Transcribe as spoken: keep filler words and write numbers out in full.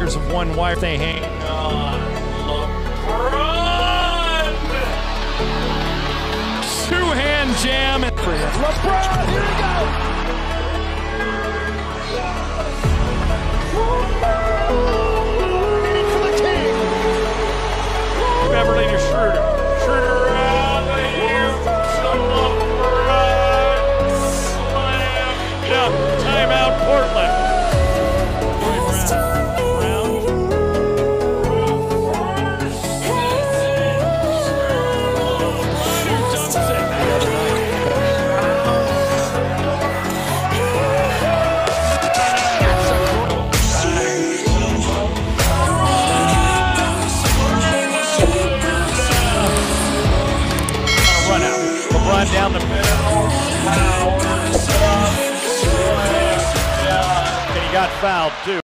lalakers of one wire. They hang on. LeBron! Two-hand jam. And LeBron, here we go! For the king! Beverly to Schroeder. Schroeder out of here. LeBron slam. Yeah, timeout Portland. Down the middle, powers up, slam, and he got fouled too.